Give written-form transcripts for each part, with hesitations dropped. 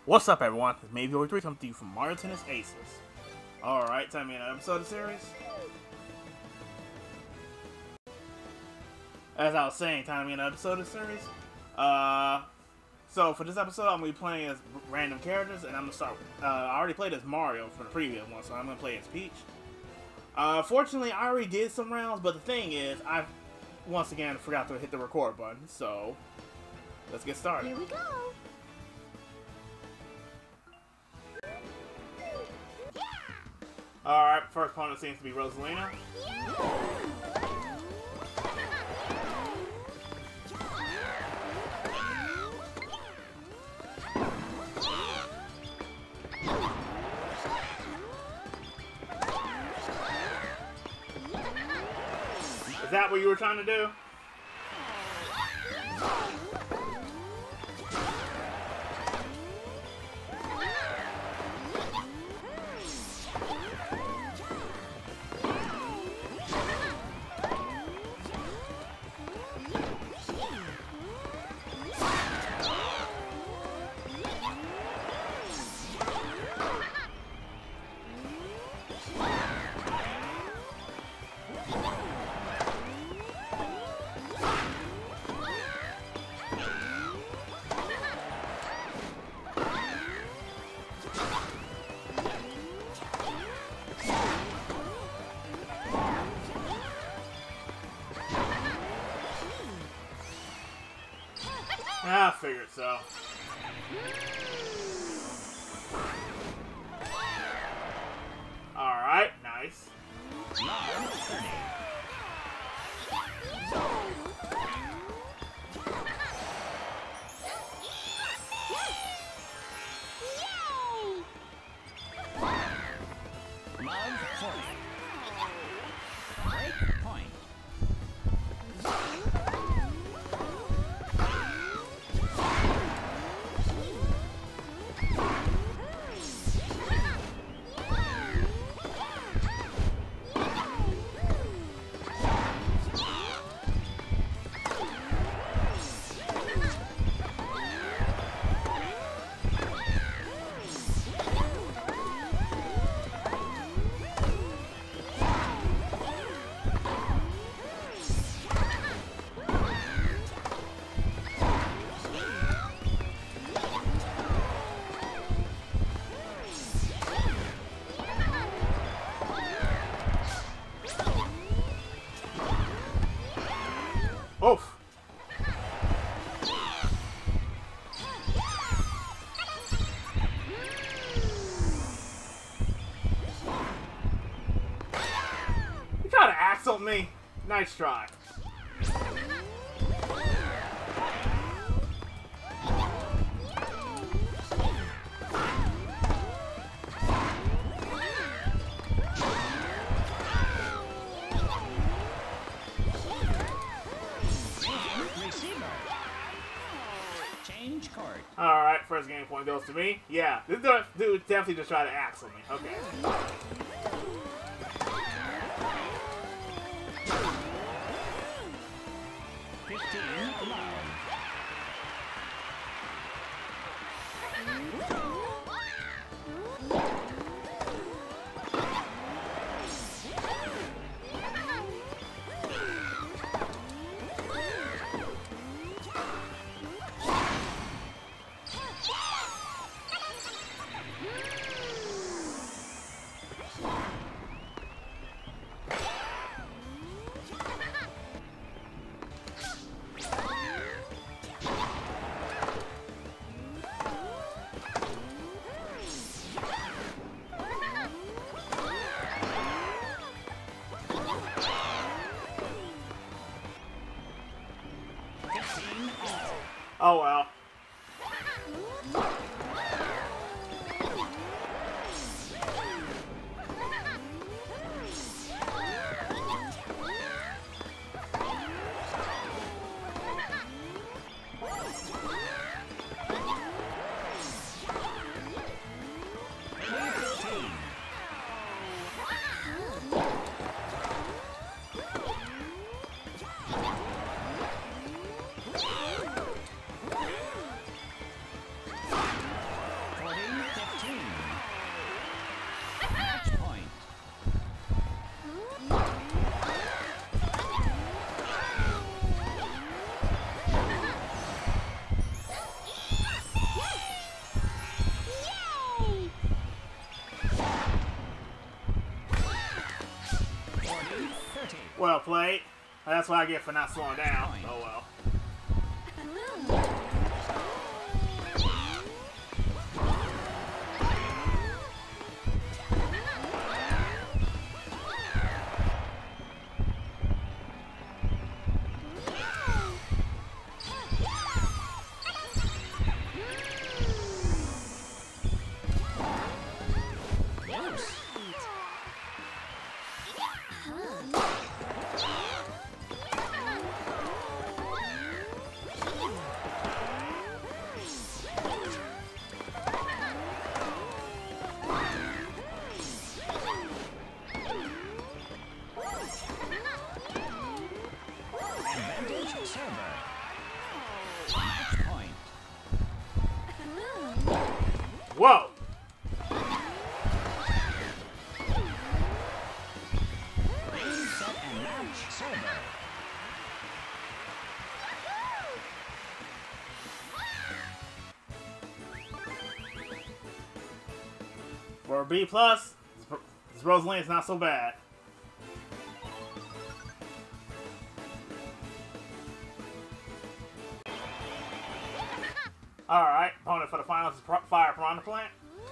What's up, everyone? It's Maybe03 coming to you from Mario Tennis Aces. Alright, time to be an episode of the series. As I was saying, time to be an episode of the series. So for this episode, I'm going to be playing as random characters, and I'm going to start. I already played as Mario for the previous one, so I'm going to play as Peach. Fortunately, I already did some rounds, but the thing is, I once again forgot to hit the record button, so let's get started. Here we go. Alright, first opponent seems to be Rosalina. Is that what you were trying to do? I figured so. Alright, nice. Oof. You try to axle me? Nice try. Alright, first game point goes to me. Yeah, this dude definitely just tried to axle me. Okay. Oh well. Well played. That's what I get for not slowing down. Oh well. Whoa! For a B+, this Rosaline's not so bad. Alright, opponent for the finals is Fire Piranha Plant.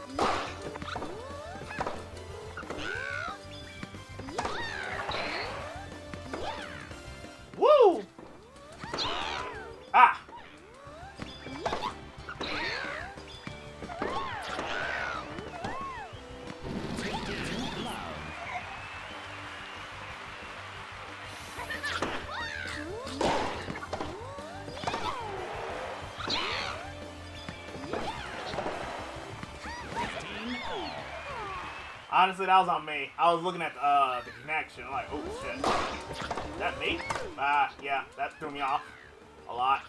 Woo! Ah! Honestly, that was on me. I was looking at the connection. I'm like, oh shit. Is that me? Yeah, that threw me off a lot.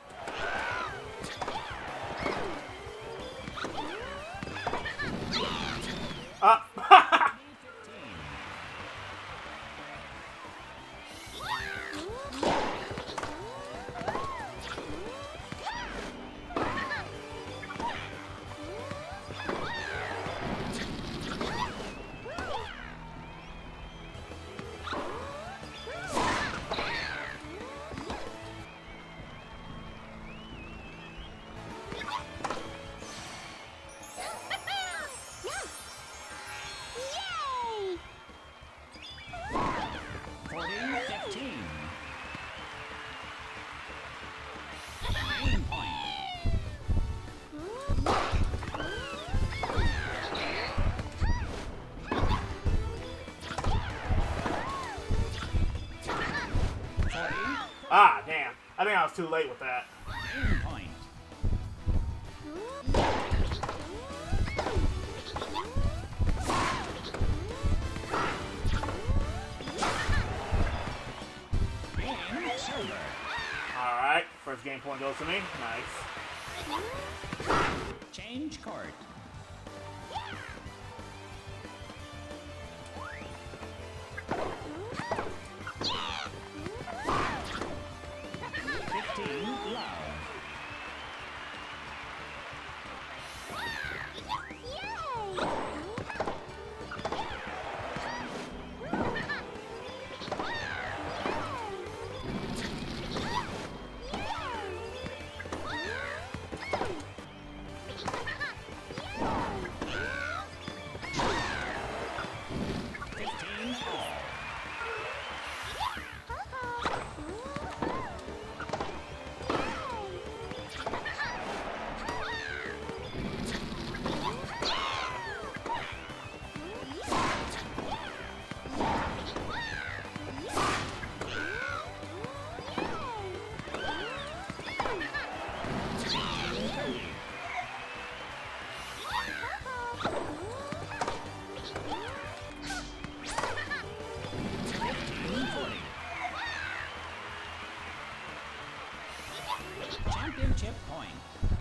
Ah, damn. I think I was too late with that. Alright, first game point goes to me. Nice. Change court. Championship point.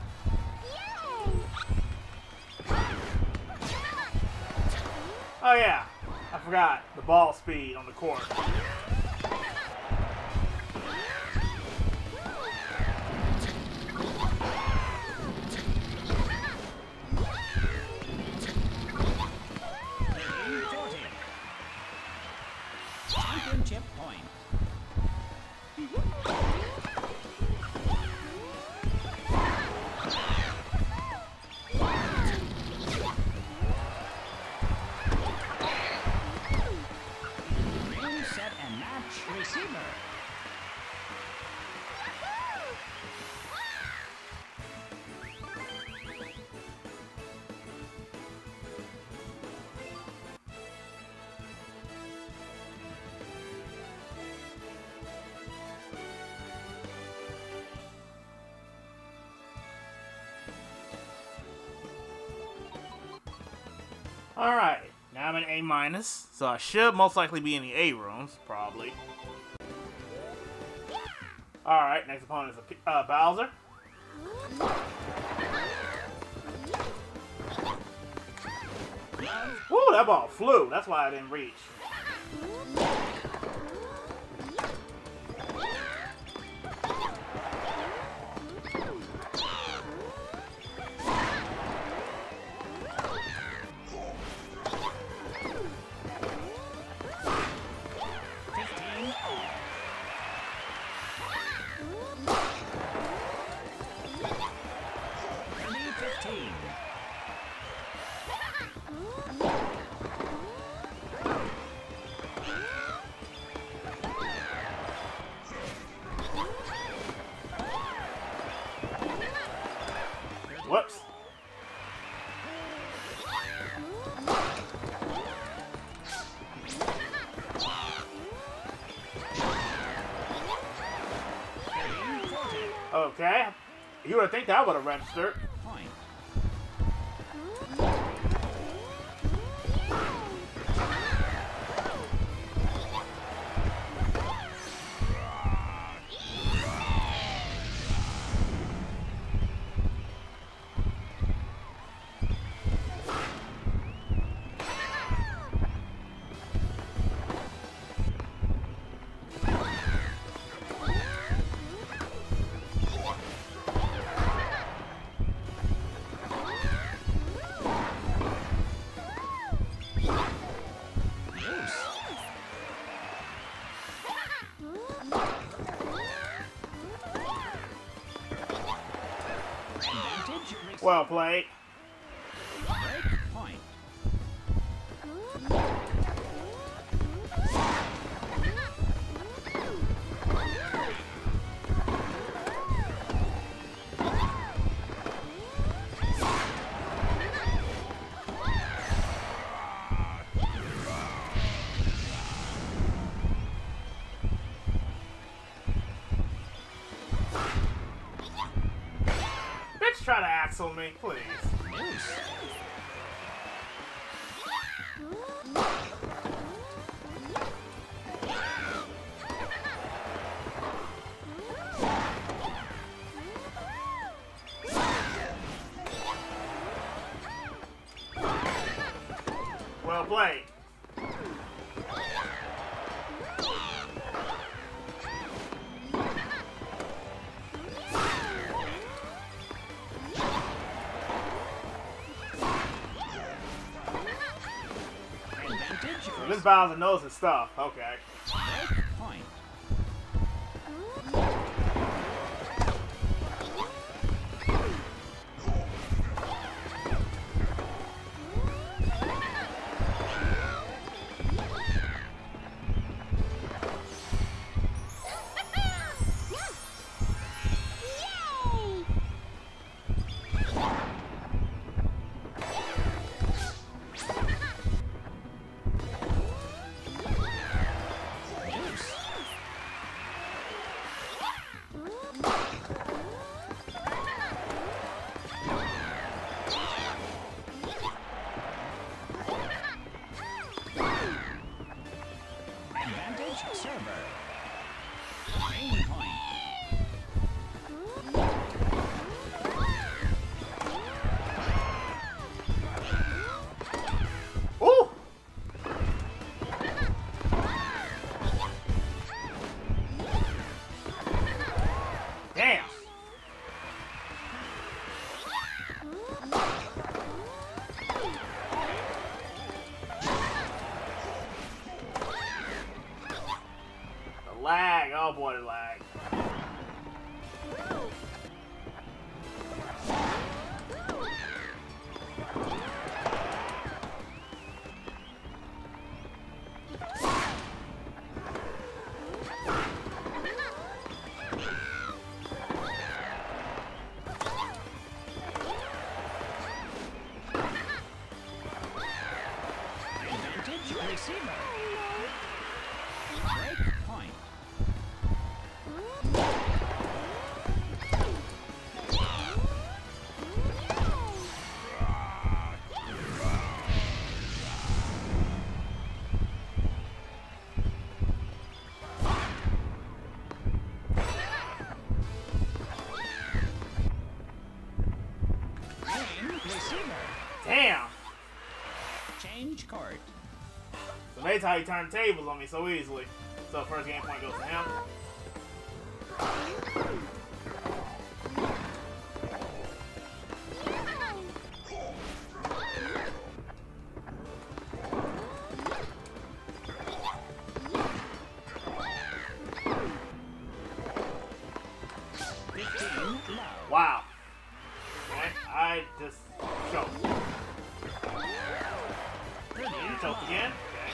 Oh yeah, I forgot the ball speed on the court. Championship point. Alright, now I'm an A minus, so I should most likely be in the A rooms, probably. Alright, next opponent is Bowser. Woo, that ball flew. That's why I didn't reach. Whoops. Okay. You would think that would have registered. Well played. Break point. Bitch, try to axle me, please. Well played. This Bowser knows his stuff. Okay. Break point. Receiver. Damn! Change court. So that's how he turned tables on me so easily. So first game point goes to him. Wow. Okay, I just choked. You choked again? Okay.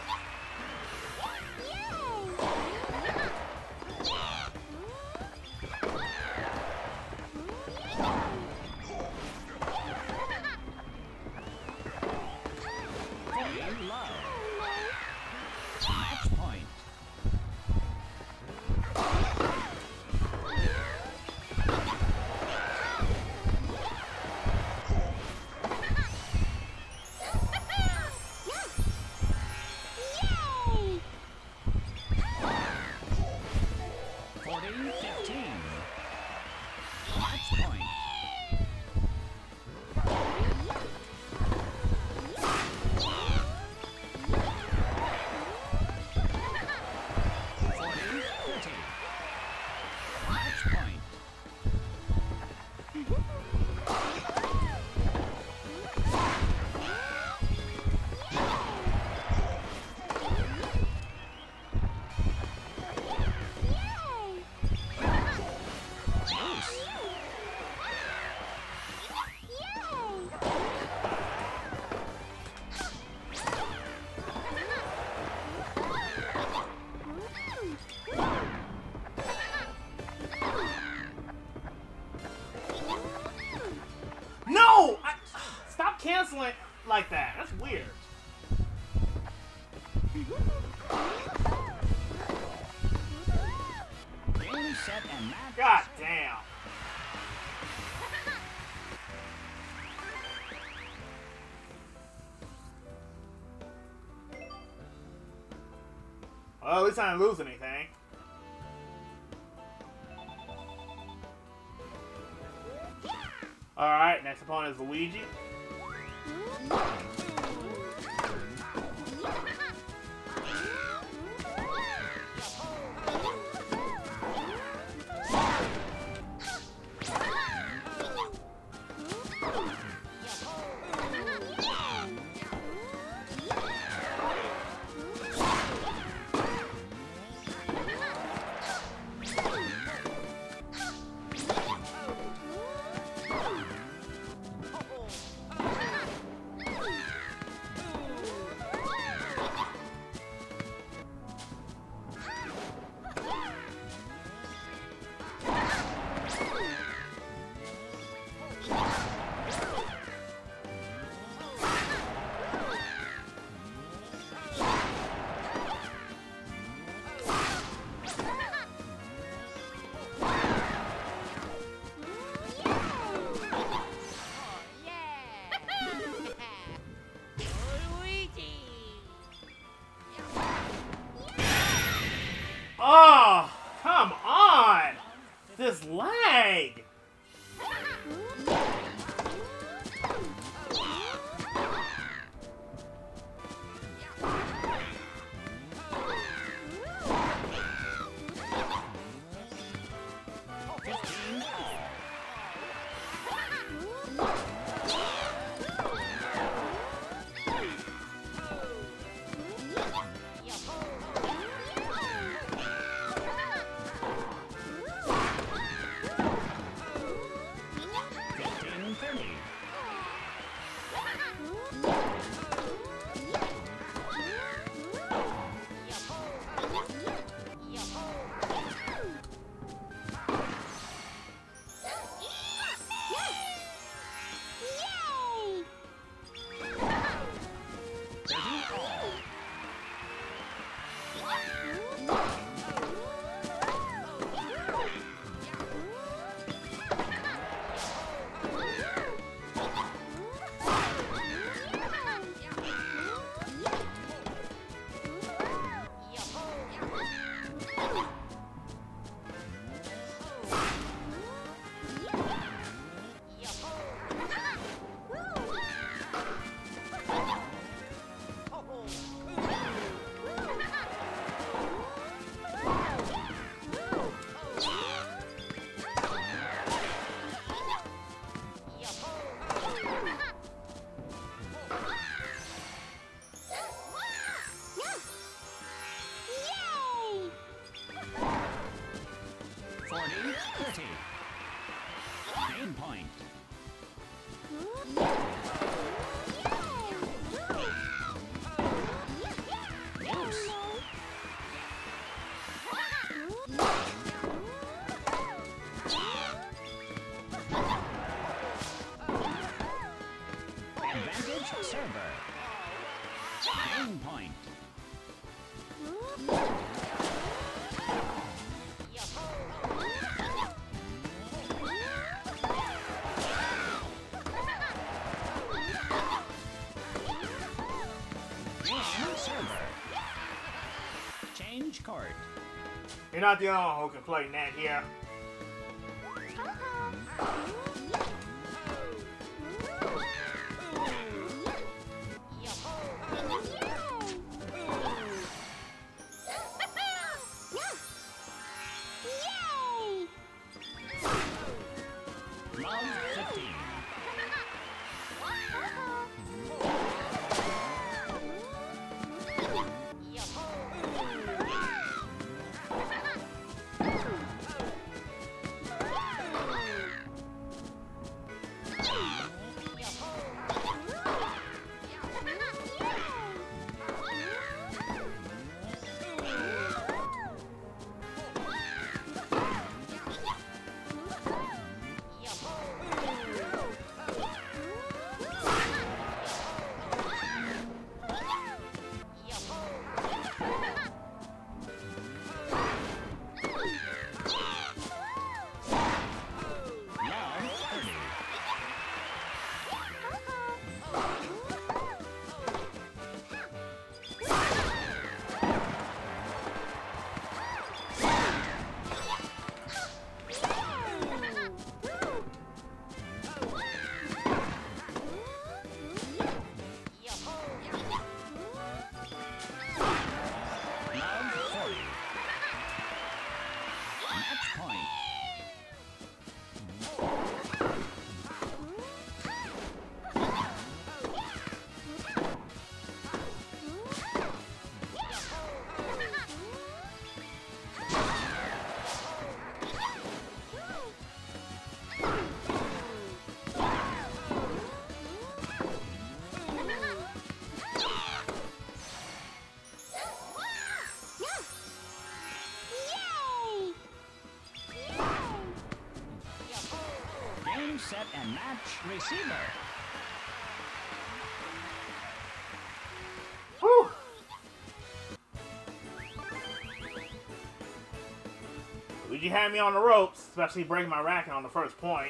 Match point. Yay! 40-15. Match point. Match point. Loose. No! Stop canceling like that. That's weird. Game, set, and match. God damn. Well, at least I didn't lose anything. Alright, next opponent is Luigi. point. Deuce. Advantage server. Game point. Game server. Change court. You're not the only one who can play net here. Love 15. Set and match receiver. Whew. Luigi had me on the ropes, especially breaking my racket on the first point.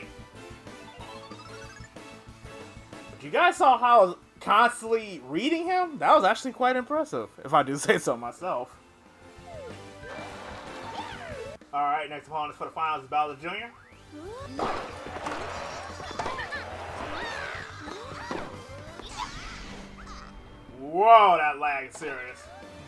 But you guys saw how I was constantly reading him? That was actually quite impressive, if I do say so myself. Alright, next opponent for the finals is Bowser Jr. Whoa, that lag is serious.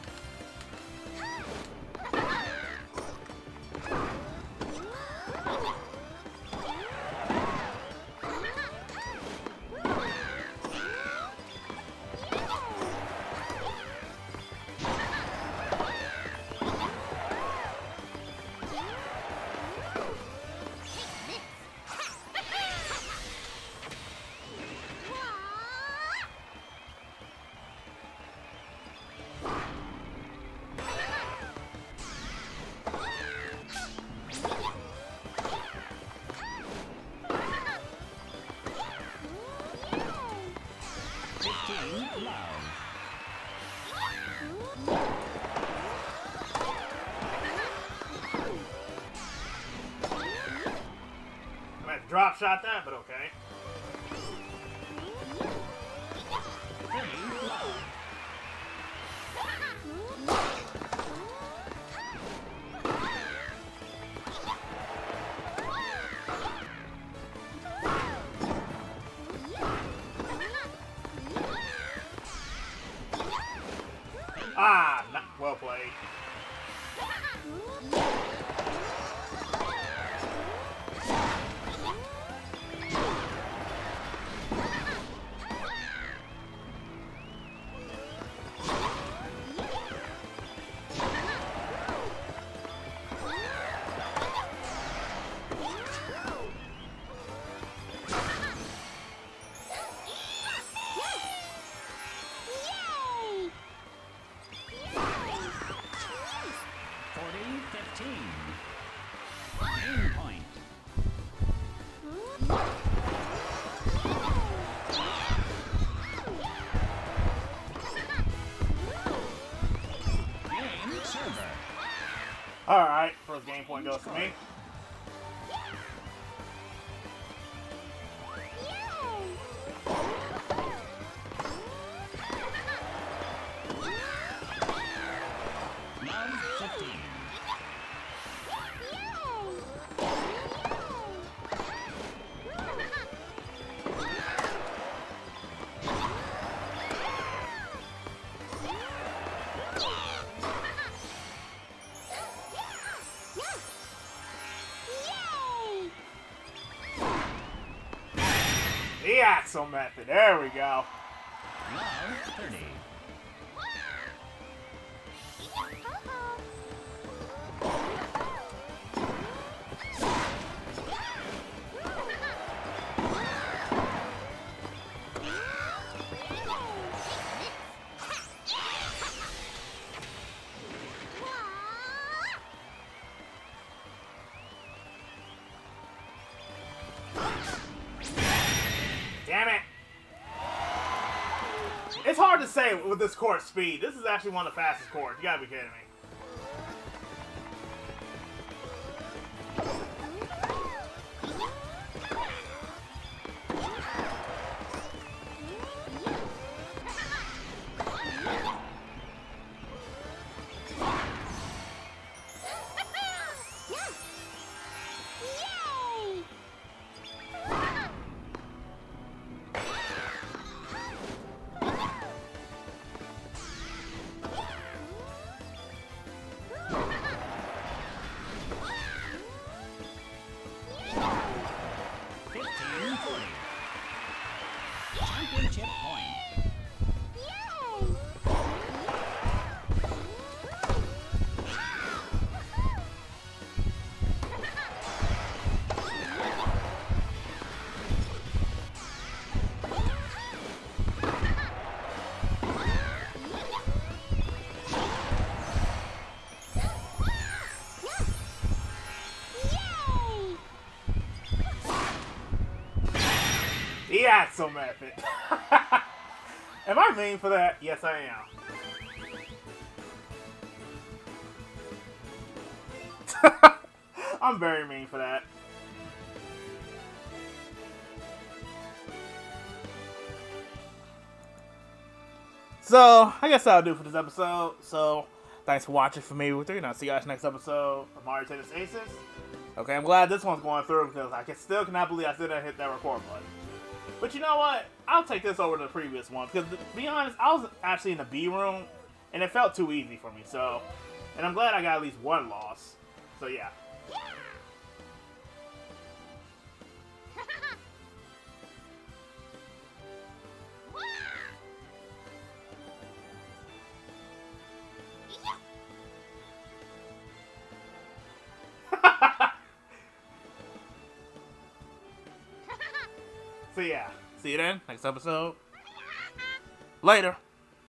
Drop shot that, but okay. Ah, not well played. Game server. Alright, first game point goes to me. Love 15. The Axle Method. There we go. Love 30. Damn it. It's hard to say with this court speed. This is actually one of the fastest courts. You gotta be kidding me. Championship point. The Axle Method. Am I mean for that? Yes, I am. I'm very mean for that. So, I guess that'll do for this episode. So, thanks for watching for me with 3, and I'll see you guys next episode of Mario Tennis Aces. Okay, I'm glad this one's going through because I still cannot believe I still didn't hit that record button. But you know what? I'll take this over the previous one because, to be honest, I was actually in the B room, and it felt too easy for me. So, and I'm glad I got at least one loss. So yeah. So yeah, see you then, next episode. Later.